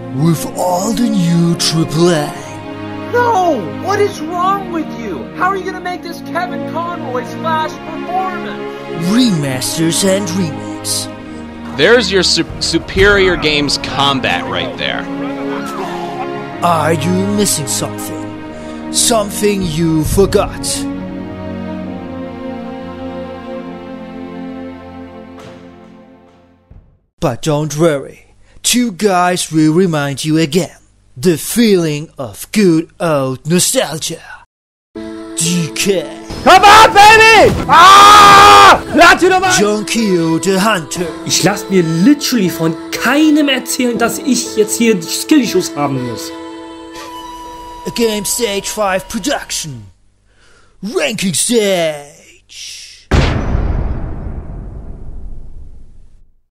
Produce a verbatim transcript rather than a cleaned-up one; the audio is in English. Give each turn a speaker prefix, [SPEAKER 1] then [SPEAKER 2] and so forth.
[SPEAKER 1] with all the new triple A.
[SPEAKER 2] No! What is wrong with you? How are you gonna make this Kevin Conroy splash performance?
[SPEAKER 1] Remasters and remakes.
[SPEAKER 3] There's your su- superior games combat right there.
[SPEAKER 1] Are you missing something? Something you forgot? But don't worry, two guys will remind you again. The feeling of good old nostalgia. D K.
[SPEAKER 2] Come on, baby! Ah!
[SPEAKER 1] Junkio the Hunter.
[SPEAKER 4] Ich lasse mir literally von keinem erzählen, dass ich jetzt hier Skillschuss haben muss.
[SPEAKER 1] A Game Stage five production. Ranking Stage.